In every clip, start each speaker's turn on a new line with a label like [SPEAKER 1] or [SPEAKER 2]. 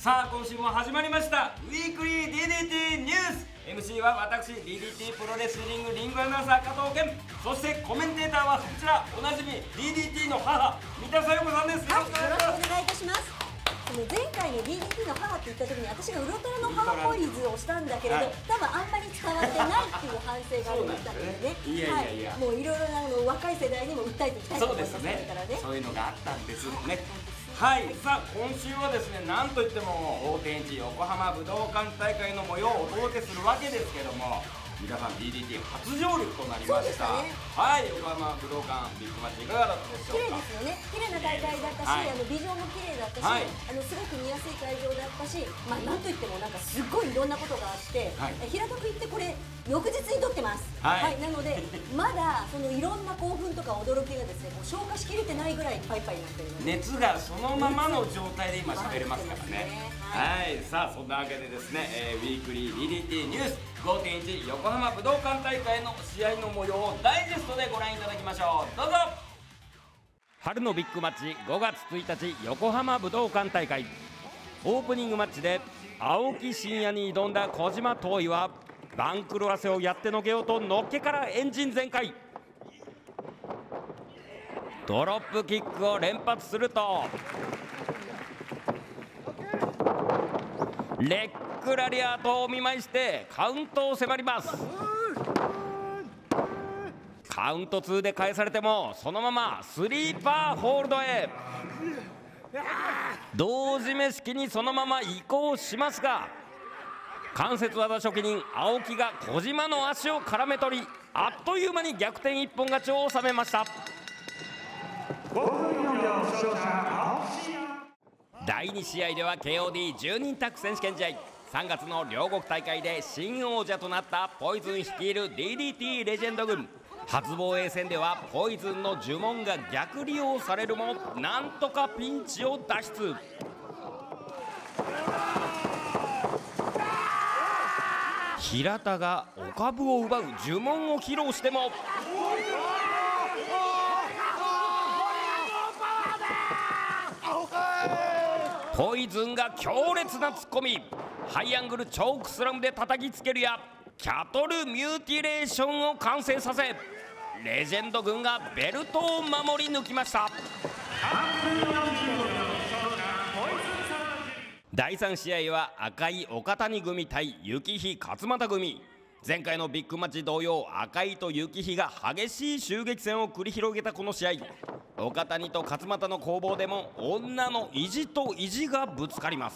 [SPEAKER 1] さあ今週も始まりましたウィークリー DDT ニュース。 MC は私 DDT プロレスリングリングアナウンサー加藤健、そしてコメンテーターはこちらおなじみ DDT の母三田紗代子さんです。よろしく
[SPEAKER 2] お願いいたします。前回の DDT の母って言った時に私がウルトラの母ポイズをしたんだけれど、多分あんまり伝わってないっていう反省がありましたのでね。いやもういろいろな若い世代にも訴えていきたいと思いますからね。
[SPEAKER 1] そういうのがあったんですね。はい、さあ今週はですね、なんといっても大天一横浜武道館大会の模様をお届けするわけですけども、皆さん DDT 初上陸となりました。はい、横浜武道館ビッグマッチいかがだったでしょうか。
[SPEAKER 2] 綺麗ですよね。綺麗な大会だったし、ビジョンも綺麗だったし、すごく見やすい会場だったし、なんといってもなんかすごいいろんなことがあって、平たく言ってこれ翌日に撮ってます。はい、なのでまだそのいろんな興奮とか驚きがですね、消化しきれてないぐらいいっぱいいっぱいになってるので、
[SPEAKER 1] 熱がそのままの状態で今喋れますからね。はい、さあそんなわけでですね、ウィークリー DDT ニュース 5.1 横浜武道館大会の試合の模様をダイジェストでご覧いただきましょう。どうぞ。春のビッグマッチ5月1日横浜武道館大会、オープニングマッチで青木真也に挑んだ小島東衣は番狂わせをやってのけようとのっけからエンジン全開、ドロップキックを連発するとレッグラリアートを見舞いしてカウントを迫ります。カウント2で返されてもそのままスリーパーホールドへ、同時目式にそのまま移行しますが、関節技職人青木が小島の足を絡め取り、あっという間に逆転一本勝ちを収めました。第2試合では KOD10 人タッグ選手権試合、3月の両国大会で新王者となったポイズン率いる DDT レジェンド軍、初防衛戦ではポイズンの呪文が逆利用されるもなんとかピンチを脱出。平田がお株を奪う呪文を披露してもポイズンが強烈なツッコミ、ハイアングルチョークスラムで叩きつけるやキャトルミューティレーションを完成させ、レジェンド軍がベルトを守り抜きました。第3試合は赤い岡谷組対幸日勝俣組。前回のビッグマッチ同様、赤井と幸日が激しい襲撃戦を繰り広げたこの試合、岡谷と勝俣の攻防でも女の意地と意地がぶつかります。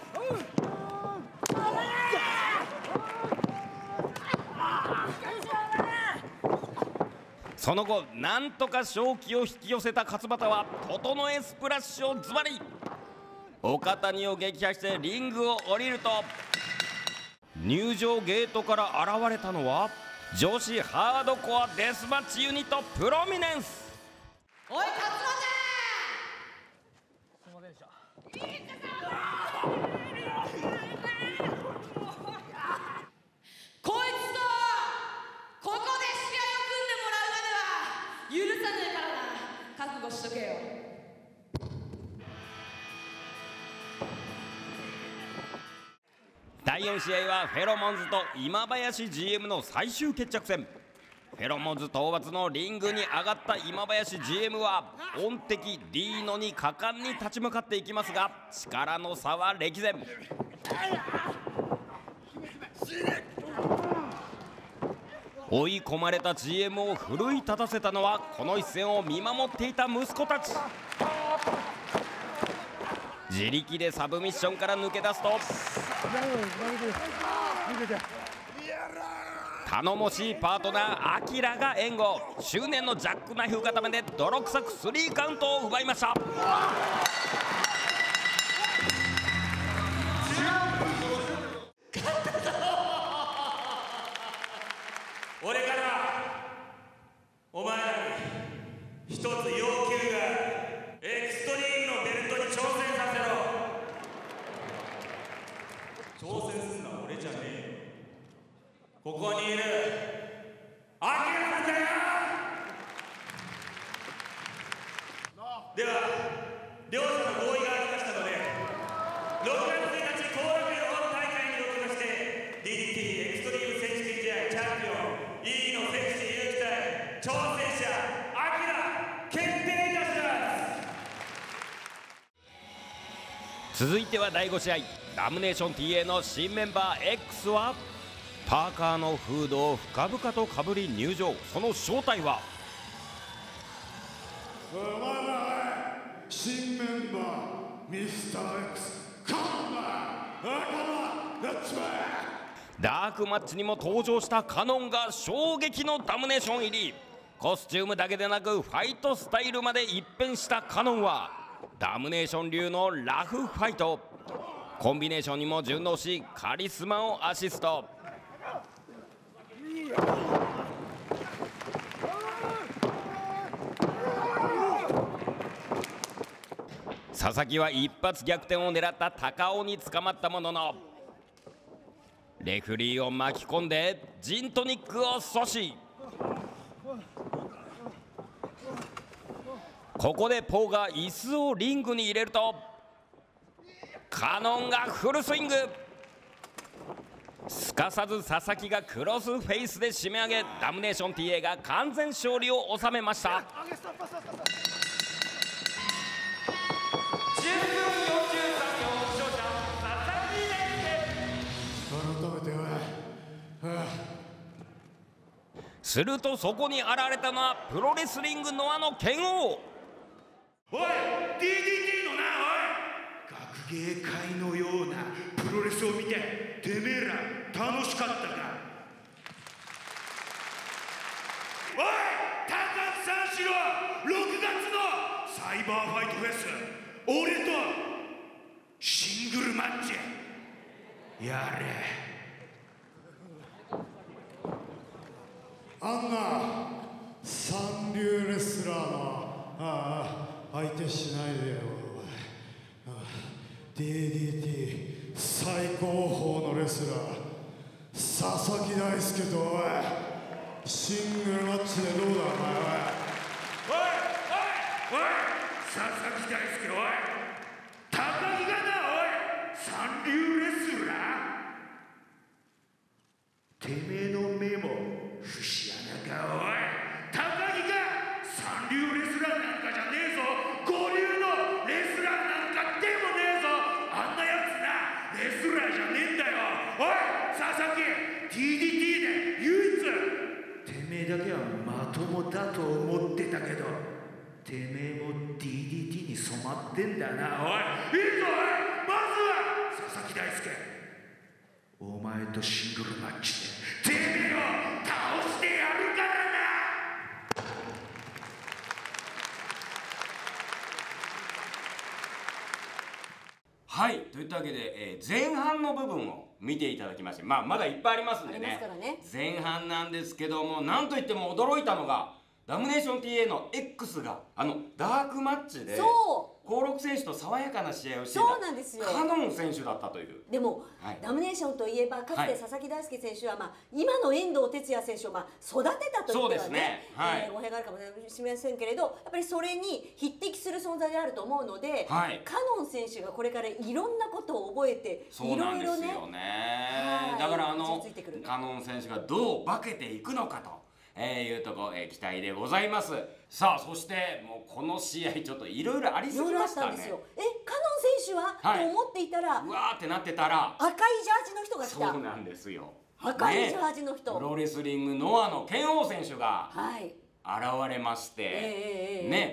[SPEAKER 1] その後なんとか勝機を引き寄せた勝俣は整えスプラッシュをズバリ、岡谷を撃破してリングを降りると、入場ゲートから現れたのは女子ハードコアデスマッチユニットプロミネンス。
[SPEAKER 3] おい勝俣、
[SPEAKER 4] すいませんでした。
[SPEAKER 3] こいつとここで試合を組んでもらうまでは許さねえからな、覚悟しとけよ。
[SPEAKER 1] 第4試合はフェロモンズと今林 GM の最終決着戦。フェロモンズ討伐のリングに上がった今林 GM は音敵ディーノに果敢に立ち向かっていきますが、力の差は歴然。追い込まれた GM を奮い立たせたのはこの一戦を見守っていた息子たち。自力でサブミッションから抜け出すと頼もしいパートナーアキラが援護、執念のジャックナイフ固めで泥臭くスリーカウントを奪いました。
[SPEAKER 5] 俺からお前らに一つ要求が、エクストリームのベルトに挑戦させろ。挑戦するのは俺じゃねえよ、ここにいるアキラさんだよ。では両者の合意がありましたので、
[SPEAKER 1] 続いては第5試合、ダムネーション TA の新メンバー X はパーカーのフードを深々とかぶり入場。その正体は
[SPEAKER 4] 新メンバーミスター X
[SPEAKER 1] ダークマッチにも登場したカノンが衝撃のダムネーション入り。コスチュームだけでなくファイトスタイルまで一変したカノンはダムネーション流のラフファイト、コンビネーションにも順応しカリスマをアシスト。佐々木は一発逆転を狙った高尾に捕まったもののレフリーを巻き込んでジントニックを阻止。ここでポーが椅子をリングに入れるとカノンがフルスイング。すかさず佐々木がクロスフェイスで締め上げ、ダムネーション TA が完全勝利を収めました。するとそこに現れたのはプロレスリングノアの剣王。
[SPEAKER 5] おい DDT のな、おい学芸会のようなプロレスを見ててめえら楽しかったか。おい高津さんしろ、6月のサイバーファイトフェス俺とシングルマッチやれ。
[SPEAKER 4] あんな三流レスラーの相手しないでよ。DDT 最高峰のレスラー佐々木大輔とおいシングルマッチでどうだお前。おい
[SPEAKER 5] 佐々木大輔、おい高木がな、おい三流レスラーてめえの目も節穴か。おい高木が三流レスラーなんかじゃねえぞ。五流のレスラーなんかでもねえぞ。あんなやつなレスラーじゃねえんだよ。おい佐々木 TDT で唯一てめえだけはまともだと思ってたけどてめえも DDT に染まってんだな。おいいいぞ。おいまずは佐々木大輔、お前とシングルマッチでてめえを倒してやるからな。
[SPEAKER 1] はい、といったわけで、前半の部分を見ていただきまして、まだいっぱいありますんでね。前半なんですけども、なんといっても驚いたのがダムネーション TA の X がダークマッチで興梠選手と爽やかな試合をしていたカノン選手だったという。
[SPEAKER 2] でも、ダムネーションといえばかつて佐々木大輔選手は、今の遠藤哲也選手を育てたといってはね語弊があるかもしれませんけれど、やっぱりそれに匹敵する存在であると思うので、カノン選手がこれからいろんなことを覚えていろいろね、
[SPEAKER 1] だからカノン選手がどう化けていくのかというとこ期待でございます。さあそしてもうこの試合ちょっといろいろありすぎましたね。
[SPEAKER 2] カノン選手は、と思っていたら、
[SPEAKER 1] うわーってなってたら
[SPEAKER 2] 赤いジャージの人が来た。
[SPEAKER 1] そうなんですよ。
[SPEAKER 2] 赤いジャージの人、
[SPEAKER 1] プロレスリングノアの剣王選手が現れまして、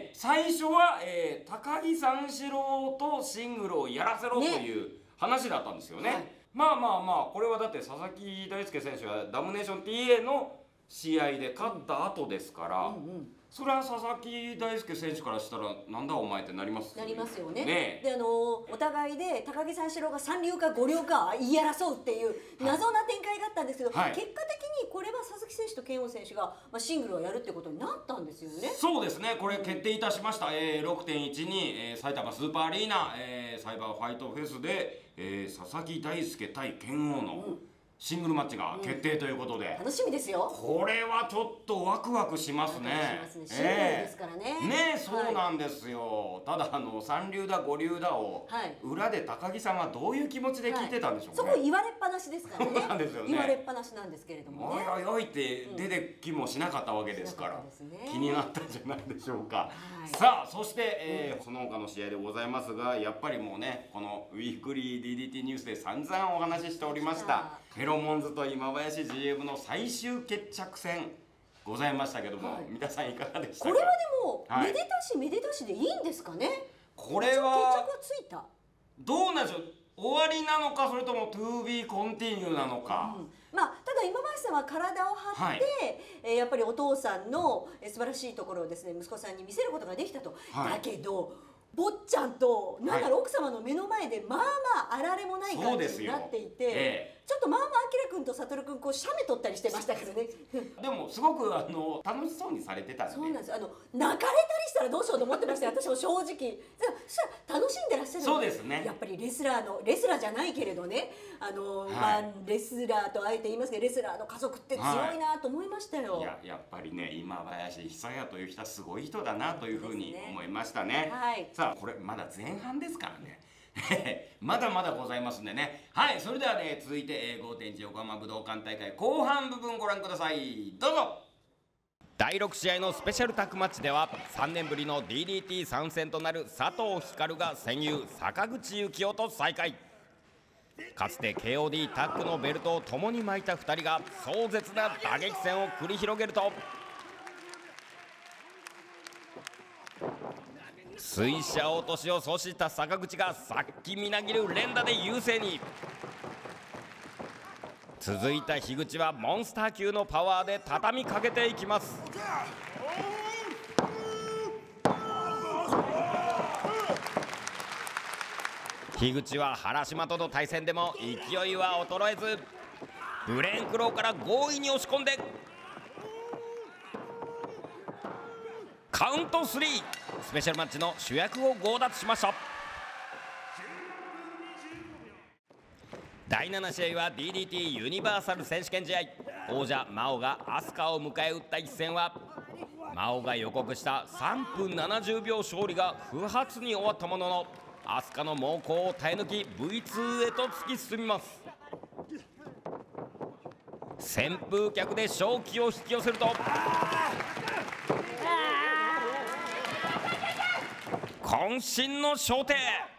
[SPEAKER 1] 最初は、高木三四郎とシングルをやらせろという話だったんですよね。まあこれはだって佐々木大輔選手はダムネーション TA の試合で勝った後ですから、それは佐々木大輔選手からしたらなんだお前ってなりますよね。
[SPEAKER 2] でお互いで高木三四郎が三流か五流か言い争うっていう謎な展開があったんですけど、結果的にこれは佐々木選手と剣王選手がシングルをやるってことになったんですよね。
[SPEAKER 1] そうですね、これ決定いたしました。6.1 に埼玉スーパーアリーナサイバーファイトフェスで佐々木大輔対剣王のシングルマッチが決定ということで、
[SPEAKER 2] 楽しみですよ。
[SPEAKER 1] これはちょっとワクワクしますね。
[SPEAKER 2] シングルですからね。
[SPEAKER 1] ね、そうなんですよ。ただ三流だ五流だを裏で高木さんはどういう気持ちで聞いてたんでしょうね。
[SPEAKER 2] そこ言われっぱなしですからね。
[SPEAKER 1] そうなんですよね。
[SPEAKER 2] 言われっぱなしなんですけれどもね。
[SPEAKER 1] おいおいって出てきもしなかったわけですから、気になったんじゃないでしょうか。さあ、そしてその他の試合でございますが、やっぱりもうね、このウィークリー DDT ニュースで散々お話ししておりましたフェロモンズと今林 GM の最終決着戦ございましたけども、皆さんいかがでしたか。
[SPEAKER 2] これはでもめでたしめでたしでいいんですかね。
[SPEAKER 1] これは
[SPEAKER 2] 決着はついた。
[SPEAKER 1] どうなんでしょう。終わりなのか、それとも to be continue なのか。
[SPEAKER 2] まあ、ただ今林さんは体を張って、やっぱりお父さんの素晴らしいところをですね、息子さんに見せることができたと。だけど坊ちゃんとなんだろう、奥様の目の前でまあまああられもない感じになっていて、ちょっとまあまああきら君と悟君こう写メ撮ったりしてましたけどね。
[SPEAKER 1] でもすごく楽しそうにされてたんで。
[SPEAKER 2] そうなんです。泣かれたりしたらどうしようと思ってましたよ、私も正直。そしたら楽しんでらっしゃる。
[SPEAKER 1] そうですね。
[SPEAKER 2] やっぱりレスラーじゃないけれどね、まあレスラーとあえて言いますけど、レスラーの家族って強いなと思いましたよ。
[SPEAKER 1] やっぱりね、今林久也という人はすごい人だなというふうに思いましたね。さあ、これまだ前半ですからね。まだまだございますんでね。はい、それではね、続いて 5.1 横浜武道館大会後半部分ご覧ください。どうぞ。第6試合のスペシャルタッグマッチでは3年ぶりの DDT 参戦となる佐藤光が戦友坂口幸男と再会。かつて KOD タッグのベルトを共に巻いた2人が壮絶な打撃戦を繰り広げると、水車落としを阻止した坂口がさっきみなぎる連打で優勢に。続いた樋口はモンスター級のパワーで畳みかけていきます。樋口は原島との対戦でも勢いは衰えず、ブレーンクローから強引に押し込んでカウント3。スペシャルマッチの主役を強奪しました。第7試合は DDT ユニバーサル選手権試合。王者真央が飛鳥を迎え撃った一戦は、真央が予告した3分70秒勝利が不発に終わったものの、飛鳥の猛攻を耐え抜き V2 へと突き進みます。旋風脚で勝機を引き寄せると、渾身の小手。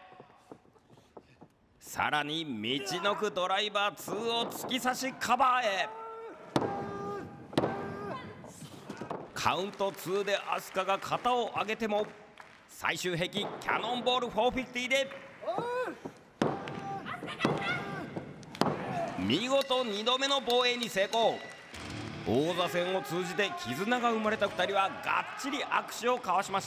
[SPEAKER 1] さらに道のくドライバー2を突き刺しカバーへ。カウント2で飛鳥が肩を上げても、最終兵器キャノンボール450で見事2度目の防衛に成功。王座戦を通じて絆が生まれた2人はがっちり握手を交わしました。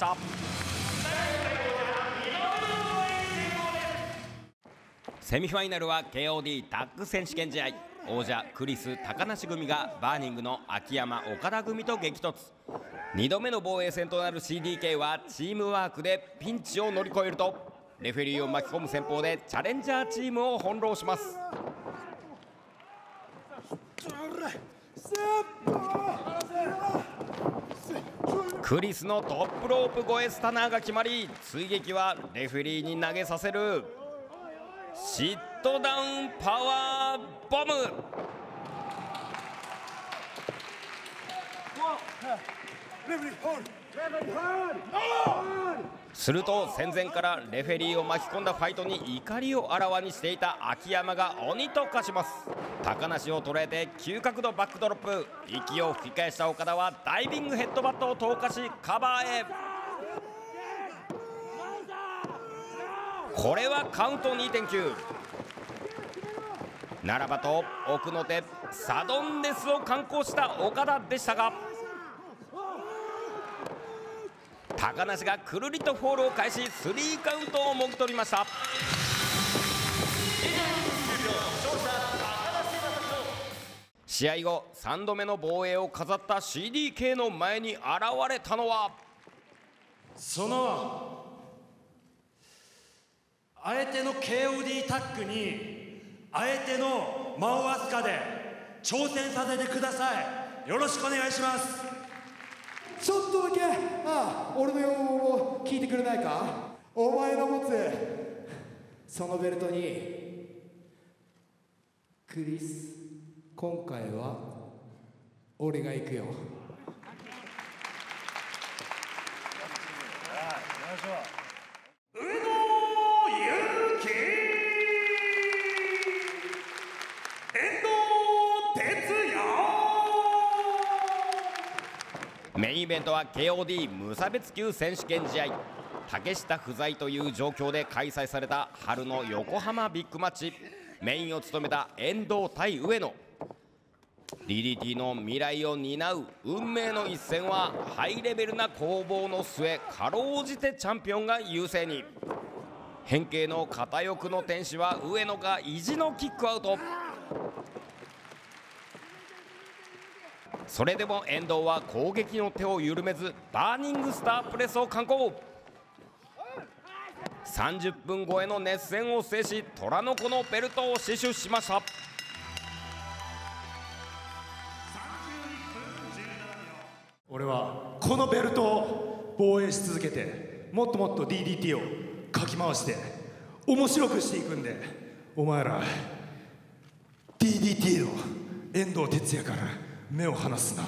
[SPEAKER 1] セミファイナルは KOD タッグ選手権試合。王者クリス高梨組がバーニングの秋山岡田組と激突。2度目の防衛戦となる CDK はチームワークでピンチを乗り越えると、レフェリーを巻き込む戦法でチャレンジャーチームを翻弄します。クリスのトップロープ越えスタナーが決まり、追撃はレフェリーに投げさせるシットダウンパワーボム。すると戦前からレフェリーを巻き込んだファイトに怒りをあらわにしていた秋山が鬼と化します。高梨を捉えて急角度バックドロップ。息を吹き返した岡田はダイビングヘッドバットを投下しカバーへ。これはカウント 2.9。 ならばと奥の手サドンデスを敢行した岡田でしたが、高梨がくるりとフォールを返し3カウントをもぎ取りました。試合後3度目の防衛を飾った CDK の前に現れたのは、
[SPEAKER 6] その相手の KOD タッグに相手のも真央飛鳥で挑戦させてください。よろしくお願いします。
[SPEAKER 4] ちょっとだけ俺の要望を聞いてくれないか。お前の持つそのベルトにクリス、今回は俺が行くよ。
[SPEAKER 1] メインイベントは KOD 無差別級選手権試合。竹下不在という状況で開催された春の横浜ビッグマッチ。メインを務めた遠藤対上野。 DDT の未来を担う運命の一戦はハイレベルな攻防の末、かろうじてチャンピオンが優勢に。変形の片翼の天使は上野が意地のキックアウト。それでも遠藤は攻撃の手を緩めずバーニングスタープレスを敢行。30分超えの熱戦を制し虎の子のベルトを死守しました。
[SPEAKER 6] 俺はこのベルトを防衛し続けて、もっともっと DDT をかき回して面白くしていくんで、お前ら DDT の遠藤哲也から目を離すな。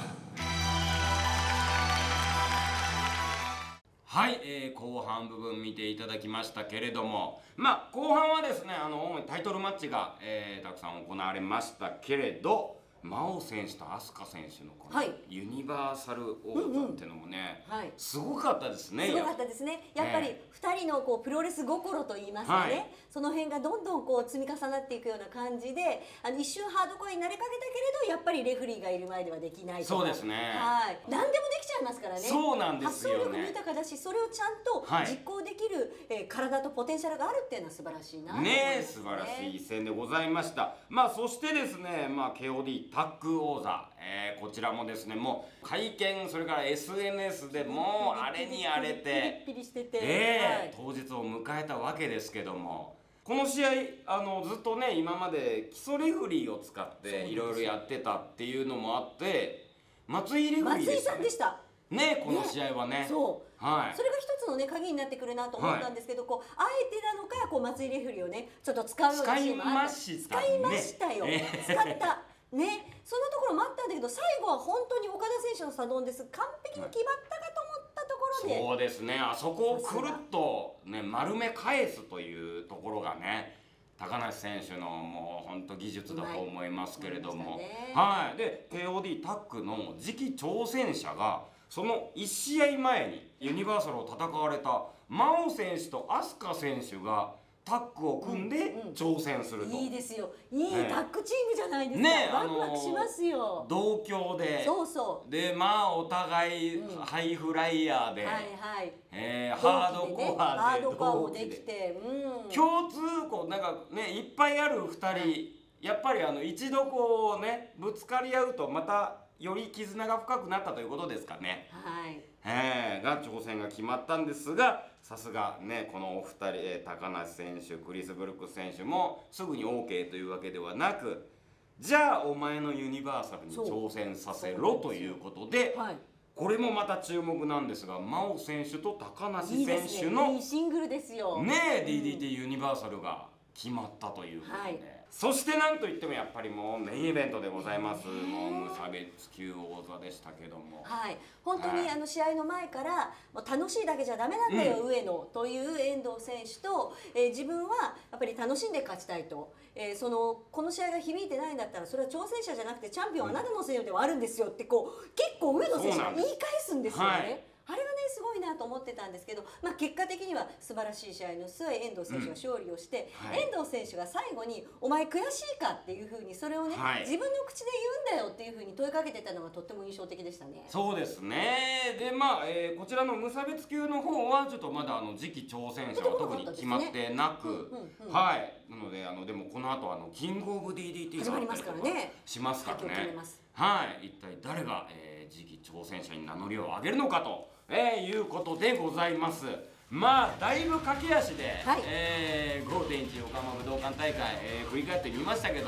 [SPEAKER 1] はい、後半部分見ていただきましたけれども、後半はですね、主にタイトルマッチが、たくさん行われましたけれど、真央選手と飛鳥選手のこのユニバーサル王座っていうのもね、すごかったですね。
[SPEAKER 2] すごかったですね。やっぱり2人のこうプロレス心といいますかね、その辺がどんどんこう積み重なっていくような感じで、一瞬ハードコアになりかけたけれど、やっぱりレフリーがいる前ではできないと。
[SPEAKER 1] そうですね。
[SPEAKER 2] 何でもできちゃいますからね。
[SPEAKER 1] そうなんですよね。
[SPEAKER 2] 発想力豊かだし、それをちゃんと実行できる、体とポテンシャルがあるっていうのは素晴らしいなと思いますね。
[SPEAKER 1] 素晴らしい一戦でございました。そしてですね、KOD タッグ王座、こちらもですね、もう会見、それから SNS でもうあれに荒れて
[SPEAKER 2] ピリピリしてて、
[SPEAKER 1] 当日を迎えたわけですけども、この試合ずっとね、今まで基礎レフリーを使っていろいろやってたっていうのもあって、松井レフリーでしたね。
[SPEAKER 2] 松井さんでした
[SPEAKER 1] ね、この試合はね。
[SPEAKER 2] そう、それが一つのね鍵になってくるなと思ったんですけど、こうあえてなのか、こう松井レフリーをねちょっと使うようなシーンもあった。使いましたよ。使ったね、そのところもあったんだけど、最後は本当に岡田選手のサドンデス、完璧に決まったかと思ったところで、
[SPEAKER 1] そうですね、あそこをくるっとね丸め返すというところがね、高梨選手のもう本当技術だと思いますけれども、で KOD タッグの次期挑戦者がその1試合前にユニバーサルを戦われた真央選手と飛鳥選手がタッグを組んで挑戦すると。
[SPEAKER 2] いいですよ、いいタッグチームじゃないですか。ね、ワクワクしますよ。
[SPEAKER 1] 同郷で、でお互いハイフライヤーで、ハードコアで
[SPEAKER 2] もできて、
[SPEAKER 1] 共通項なんかねいっぱいある2人、やっぱり一度こうねぶつかり合うとまたより絆が深くなったということですかね。が挑戦が決まったんですが、さすがねこのお二人、高梨選手、クリス・ブルックス選手もすぐに OK というわけではなく、じゃあお前のユニバーサルに挑戦させろということで、これもまた注目なんですが、真央選手と高梨選手の
[SPEAKER 2] いいシングルですよ
[SPEAKER 1] ね、DDT ユニバーサルが決まったということで、そしてなんといってもやっぱりもうメインイベントでございます。もう無差別級王座でしたけども、
[SPEAKER 2] 本当に試合の前からもう楽しいだけじゃダメなんだよ、上野という遠藤選手と、自分はやっぱり楽しんで勝ちたいと、この試合が響いてないんだったらそれは挑戦者じゃなくてチャンピオンはあなたのせいではあるんですよってこう結構上野選手が言い返すんですよね。あれがねすごいなと思ってたんですけど、結果的には素晴らしい試合の末遠藤選手が勝利をして、遠藤選手が最後に「お前悔しいか?」っていうふうにそれをね、自分の口で言うんだよっていうふうに問いかけてたのがとっても印象的でしたね。
[SPEAKER 1] そうですね。でこちらの無差別級の方はちょっとまだ次期挑戦者は特に決まってなく、なのででもこの後キングオブ DDT があったりとかしますからね。一体誰が次期挑戦者に名乗りを上げるのかということでございます。だいぶ駆け足で、5.1 横浜武道館大会、振り返ってみましたけど、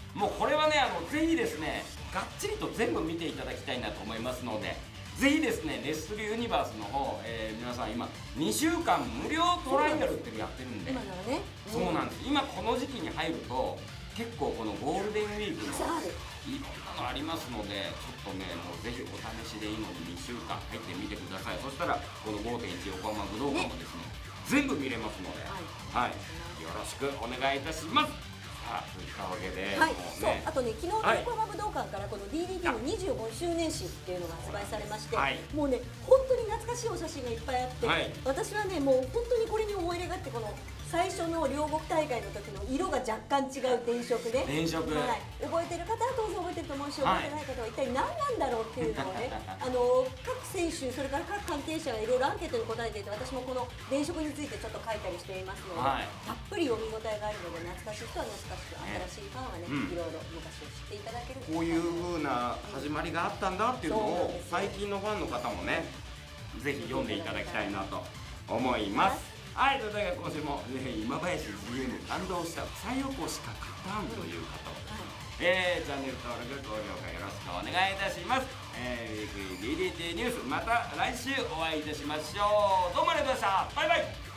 [SPEAKER 1] もうこれはねぜひですねがっちりと全部見ていただきたいなと思いますので、ぜひですねレッスルユニバースの方、皆さん今2週間無料トライアルってやってるんで、
[SPEAKER 2] 今ならね、
[SPEAKER 1] そうなんです。今この時期に入ると結構このゴールデンウィークのいろんなのありますので、ちょっとねもうぜひお試しでいいので2週間入ってみてください。そしたらこの 5.1 横浜武道館もですね全部見れますので、はい、よろしくお願いいたします。さあといったわけで、
[SPEAKER 2] はい、そう、あとね、昨日の横浜武道館からこの DDT の25周年誌っていうのが発売されまして、もうね、本当に懐かしいお写真がいっぱいあって、私はね、もう本当にこれに思い入れがあって、この最初の両国大会の時の色が若干違う電飾ね、覚えてる方は当然覚えてると思うし、覚えてない方は一体何なんだろうっていうのをね、各選手、それから各関係者がいろいろアンケートに答えていて、私もこの電飾についてちょっと書いたりしていますので、たっぷり読み応えがあるので、懐かしい人は懐かしく、新しいファンはね、いろいろ昔を知っていただける
[SPEAKER 1] こういう風な始まりがあったんだっていうのを最近のファンの方もね、ぜひ読んでいただきたいなと思います。はい、というわけで今週も、今林 GM 感動した再起こしか勝たんという方を、チャンネル登録高評価よろしくお願いいたします。ウィークリー DDT ニュース、また来週お会いいたしましょう。どうもありがとうございました。バイバイ。